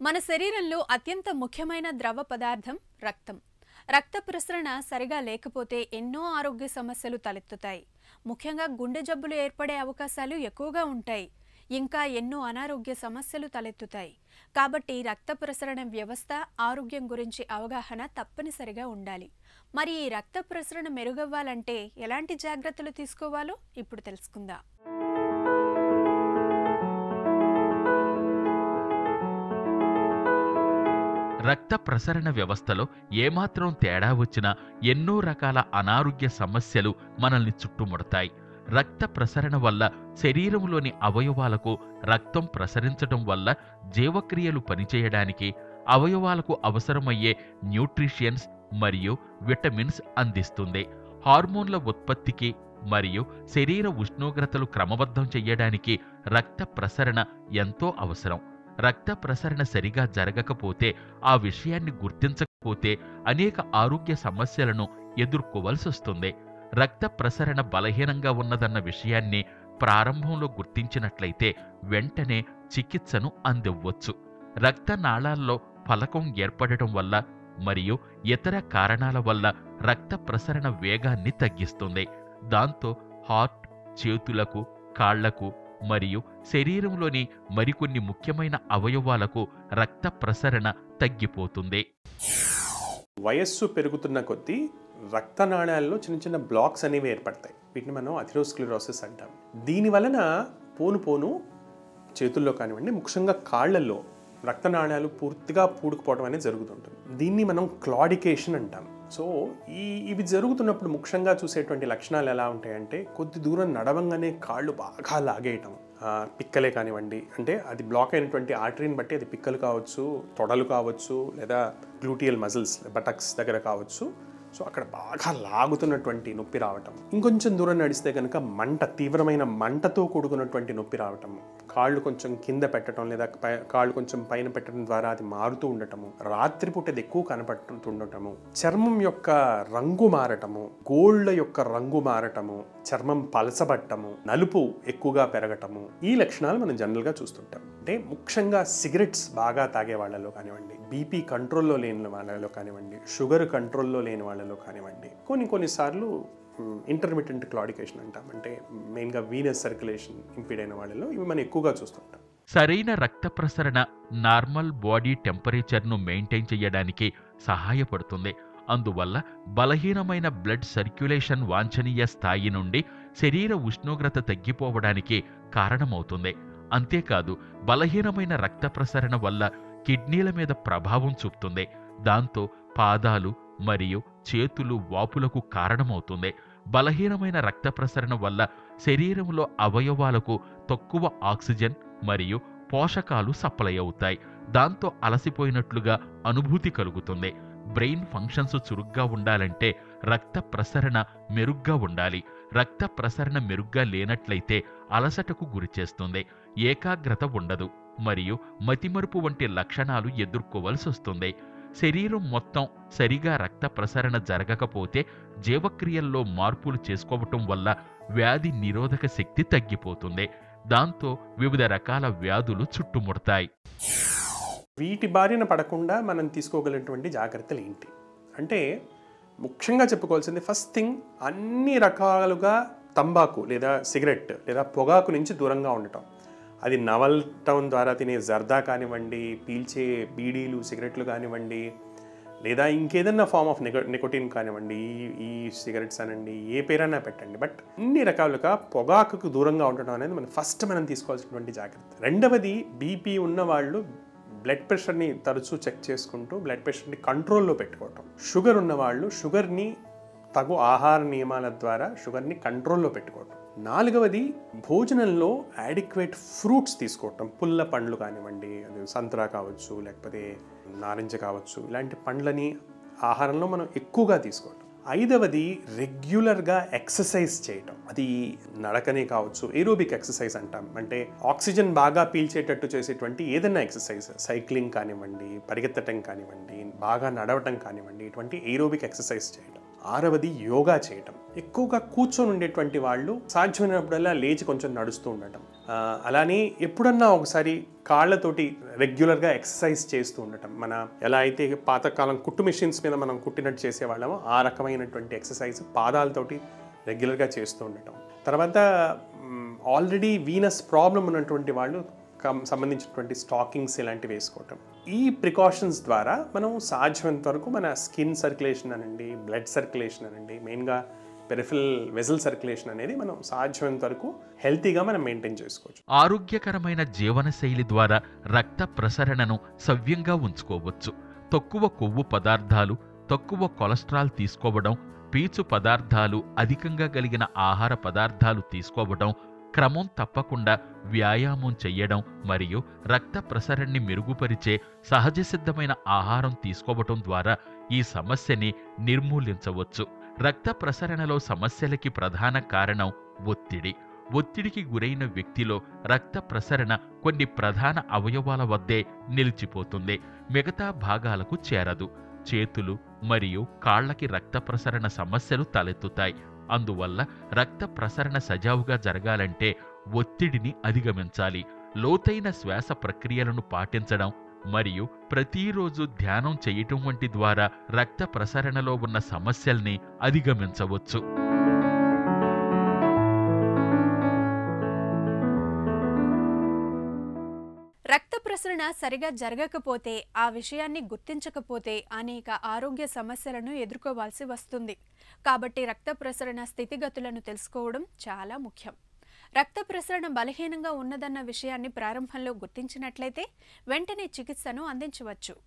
మన శరీరంలో అత్యంత ముఖ్యమైన ద్రవ పదార్థం రక్తం. రక్త ప్రసరణ సరిగా లేకపోతే ఎన్నో ఆరోగ్య సమస్యలు తలెత్తుతాయి. ముఖ్యంగా గుండె జబ్బులు ఏర్పడే అవకాశాలు ఎక్కువగా ఉంటాయి. ఇంకా ఎన్నో అనారోగ్య సమస్యలు తలెత్తుతాయి. కాబట్టి రక్త ప్రసరణ వ్యవస్థ, ఆరోగ్యం గురించి అవగాహన తప్పనిసరిగా ఉండాలి. మరి ఈ రక్త ప్రసరణ మెరుగవ్వాలంటే ఎలాంటి జాగ్రత్తలు తీసుకోవాలో ఇప్పుడు తెలుసుకుందాం. రక్త ప్రసరణ వ్యవస్థలో ఏమాత్రం తేడా వచ్చినా ఎన్నో రకాల అనారోగ్య సమస్యలు మనల్ని చుట్టుముడతాయి. రక్త ప్రసరణ వల్ల శరీరంలోని అవయవాలకు రక్తం ప్రసరించడం వల్ల జీవక్రియలు పనిచేయడానికి, అవయవాలకు అవసరమయ్యే న్యూట్రిషియన్స్ మరియు విటమిన్స్ అందిస్తుంది. హార్మోన్ల ఉత్పత్తికి మరియు శరీర ఉష్ణోగ్రతలు క్రమబద్ధం చేయడానికి రక్త ప్రసరణ ఎంతో అవసరం. రక్త ప్రసరణ సరిగా జరగకపోతే, ఆ విషయాన్ని గుర్తించకపోతే అనేక ఆరోగ్య సమస్యలను ఎదుర్కోవలసి వస్తుంది. రక్త ప్రసరణ బలహీనంగా ఉన్నదన్న విషయాన్ని ప్రారంభంలో గుర్తించినట్లయితే వెంటనే చికిత్సను అందివ్వచ్చు. రక్తనాళాల్లో ఫలకం ఏర్పడటం వల్ల మరియు ఇతర కారణాల వల్ల రక్త ప్రసరణ వేగాన్ని తగ్గిస్తుంది. దాంతో హార్ట్, చేతులకు, కాళ్లకు మరియు శరీరంలోని మరికొన్ని ముఖ్యమైన అవయవాలకు రక్త ప్రసరణ తగ్గిపోతుంది. వయస్సు పెరుగుతున్న కొద్దీ రక్తనాళాల్లో చిన్న చిన్న బ్లాక్స్ అనేవి ఏర్పడతాయి. వీటిని మనం అథెరోస్క్లెరోసిస్ అంటాం. దీని వలన పోను చేతుల్లో కానివ్వండి, ముఖ్యంగా కాళ్లలో రక్తనాళాలు పూర్తిగా పూడుకుపోవడం అనేది జరుగుతుంటుంది. దీన్ని మనం క్లాడికేషన్ అంటాం. సో ఇవి జరుగుతున్నప్పుడు ముఖ్యంగా చూసేటువంటి లక్షణాలు ఎలా ఉంటాయంటే, కొద్ది దూరం నడవంగానే కాళ్ళు బాగా లాగేయటం, పిక్కలే కానివ్వండి, అంటే అది బ్లాక్ అయినటువంటి ఆర్టరీని బట్టి అది పిక్కలు కావచ్చు, తొడలు కావచ్చు, లేదా గ్లూటియల్ మజిల్స్ బటక్స్ దగ్గర కావచ్చు. సో అక్కడ బాగా లాగుతున్నటువంటి నొప్పి రావటం. ఇంకొంచెం దూరం నడిస్తే కనుక తీవ్రమైన మంటతో కూడుకున్నటువంటి నొప్పి రావటం, కాళ్ళు కొంచెం కింద పెట్టడం లేదా కాళ్ళు కొంచెం పైన పెట్టడం ద్వారా అది మారుతూ ఉండటము, రాత్రిపూట అది ఎక్కువ కనపడుతుండటము, చర్మం యొక్క రంగు మారటము, గోళ్ళ యొక్క రంగు మారటము, చర్మం పలసబట్టము, నలుపు ఎక్కువగా పెరగటము, ఈ లక్షణాలు మనం జనరల్గా చూస్తుంటాం. అంటే ముఖ్యంగా సిగరెట్స్ బాగా తాగే వాళ్ళలో కానివ్వండి, బీపీ కంట్రోల్లో లేని వాళ్ళలో కానివ్వండి, షుగర్ కంట్రోల్లో లేని వాళ్ళలో కానివ్వండి, కొన్నిసార్లు ఇంటర్మిటెంట్ క్లాడికేషన్ అంటాం. అంటే మెయిన్గా వీనస్ సర్క్యులేషన్ ఇంపీడ్ అయిన వాళ్ళలో ఇవి మనం ఎక్కువగా చూస్తుంటాం. సరైన రక్త ప్రసరణ నార్మల్ బాడీ టెంపరేచర్ను మెయింటైన్ చేయడానికి సహాయపడుతుంది. అందువల్ల బలహీనమైన బ్లడ్ సర్క్యులేషన్ వాంఛనీయ స్థాయి నుండి శరీర ఉష్ణోగ్రత తగ్గిపోవడానికి కారణమవుతుంది. అంతేకాదు, బలహీనమైన రక్త ప్రసరణ వల్ల కిడ్నీల మీద ప్రభావం చూపుతుంది. దాంతో పాదాలు మరియు చేతులు వాపులకు కారణమవుతుంది. బలహీనమైన రక్త ప్రసరణ వల్ల శరీరంలో అవయవాలకు తక్కువ ఆక్సిజన్ మరియు పోషకాలు సప్లై అవుతాయి. దాంతో అలసిపోయినట్లుగా అనుభూతి కలుగుతుంది. బ్రెయిన్ ఫంక్షన్స్ చురుగ్గా ఉండాలంటే రక్త ప్రసరణ మెరుగ్గా ఉండాలి. రక్త ప్రసరణ మెరుగ్గా లేనట్లయితే అలసటకు గురిచేస్తుంది, ఏకాగ్రత ఉండదు మరియు మతిమరుపు వంటి లక్షణాలు ఎదుర్కోవలసి వస్తుంది. శరీరం మొత్తం సరిగా రక్త ప్రసరణ జరగకపోతే జీవక్రియల్లో మార్పులు చేసుకోవటం వల్ల వ్యాధి నిరోధక శక్తి తగ్గిపోతుంది. దాంతో వివిధ రకాల వ్యాధులు చుట్టుముడతాయి. వీటి బారిన పడకుండా మనం తీసుకోగలిగినటువంటి జాగ్రత్తలు ఏంటి అంటే, ముఖ్యంగా చెప్పుకోవాల్సింది ఫస్ట్ థింగ్, అన్ని రకాలుగా తంబాకు లేదా సిగరెట్ లేదా పొగాకు నుంచి దూరంగా ఉండటం. అది నవలటం ద్వారా తినే జర్దా కానివ్వండి, పీల్చే బీడీలు సిగరెట్లు కానివ్వండి, లేదా ఇంకేదన్నా ఫామ్ ఆఫ్ నికోటిన్ కానివ్వండి, ఈ సిగరెట్స్ అనండి, ఏ పేరైనా పెట్టండి. బట్ అన్ని రకాలుగా పొగాకుకు దూరంగా ఉండటం అనేది మనం తీసుకోవాల్సినటువంటి జాగ్రత్త. రెండవది, బీపీ ఉన్న వాళ్ళు బ్లడ్ ప్రెషర్ని తరచూ చెక్ చేసుకుంటూ బ్లడ్ ప్రెషర్ని కంట్రోల్లో పెట్టుకోవటం. షుగర్ ఉన్నవాళ్ళు షుగర్ని తగు ఆహార నియమాల ద్వారా షుగర్ని కంట్రోల్లో పెట్టుకోవటం. నాలుగవది, భోజనంలో యాడిక్వేట్ ఫ్రూట్స్ తీసుకోవటం. పుల్ల పండ్లు కానివ్వండి, అది సంత్రా కావచ్చు, లేకపోతే నారింజ కావచ్చు, ఇలాంటి పండ్లని ఆహారంలో మనం ఎక్కువగా తీసుకోవటం. ఐదవది, రెగ్యులర్గా ఎక్సర్సైజ్ చేయటం. అది నడకనే కావచ్చు, ఏరోబిక్ ఎక్సర్సైజ్ అంటాం. అంటే ఆక్సిజన్ బాగా పీల్చేటట్టు చేసేటువంటి ఏదైనా ఎక్సర్సైజ్, సైక్లింగ్ కానివ్వండి, పరిగెత్తటం కానివ్వండి, బాగా నడవటం కానివ్వండి, ఇటువంటి ఏరోబిక్ ఎక్సర్సైజ్ చేయటం. 6వది యోగా చేయటం. ఎక్కువగా కూర్చొని ఉండేటువంటి వాళ్ళు సాధ్యమైనప్పుడల్లా లేచి కొంచెం నడుస్తూ ఉండటం. అలానే ఎప్పుడన్నా ఒకసారి కాళ్ళతోటి రెగ్యులర్గా ఎక్సర్సైజ్ చేస్తూ ఉండటం. మన ఎలా అయితే పాతకాలం కుట్టు మిషన్స్ మీద మనం కుట్టినట్టు చేసేవాళ్ళమో ఆ రకమైనటువంటి ఎక్సర్సైజ్ పాదాలతోటి రెగ్యులర్గా చేస్తూ ఉండటం. తర్వాత ఆల్రెడీ వీనస్ ప్రాబ్లం ఉన్నటువంటి వాళ్ళు సంబంధించినటువంటి స్టాకింగ్స్ ఇలాంటివి వేసుకోవటం. ఈ ప్రికాషన్స్ ద్వారా మనం సాధ్యమైనంత వరకు మన స్కిన్ సర్క్యులేషన్ అనండి, బ్లడ్ సర్క్యులేషన్ అనండి, మెయిన్గా పెరిఫరల్ వెజల్ సర్క్యులేషన్ అనేది మనం సాధ్యమైనంత వరకు హెల్తీగా మనం మెయింటైన్ చేసుకోవచ్చు. ఆరోగ్యకరమైన జీవనశైలి ద్వారా రక్త ప్రసరణను సవ్యంగా ఉంచుకోవచ్చు. తక్కువ కొవ్వు పదార్థాలు, తక్కువ కొలెస్ట్రాల్ తీసుకోవడం, పీచు పదార్థాలు అధికంగా కలిగిన ఆహార పదార్థాలు తీసుకోవడం, క్రమం తప్పకుండా వ్యాయామం చెయ్యడం మరియు రక్త ప్రసరణని మెరుగుపరిచే సహజసిద్ధమైన ఆహారం తీసుకోవటం ద్వారా ఈ సమస్యని నిర్మూలించవచ్చు. రక్త ప్రసరణలో సమస్యలకి ప్రధాన కారణం ఒత్తిడి. ఒత్తిడికి గురైన వ్యక్తిలో రక్త ప్రసరణ కొన్ని ప్రధాన అవయవాల వద్దే నిలిచిపోతుంది, మిగతా భాగాలకు చేరదు. చేతులు మరియు కాళ్లకి రక్త ప్రసరణ సమస్యలు తలెత్తుతాయి. అందువల్ల రక్త ప్రసరణ సజావుగా జరగాలంటే ఒత్తిడిని అధిగమించాలి. లోతైన శ్వాస ప్రక్రియలను పాటించడం మరియు ప్రతిరోజు ధ్యానం చేయటం వంటి ద్వారా రక్త ప్రసరణలో ఉన్న సమస్యల్ని అధిగమించవచ్చు. రక్త ప్రసరణ సరిగా జరగకపోతే, ఆ విషయాన్ని గుర్తించకపోతే అనేక ఆరోగ్య సమస్యలను ఎదుర్కోవాల్సి వస్తుంది. కాబట్టి రక్త ప్రసరణ స్థితిగతులను తెలుసుకోవడం చాలా ముఖ్యం. రక్త ప్రసరణ బలహీనంగా ఉన్నదన్న విషయాన్ని ప్రారంభంలో గుర్తించినట్లయితే వెంటనే చికిత్సను అందించవచ్చు.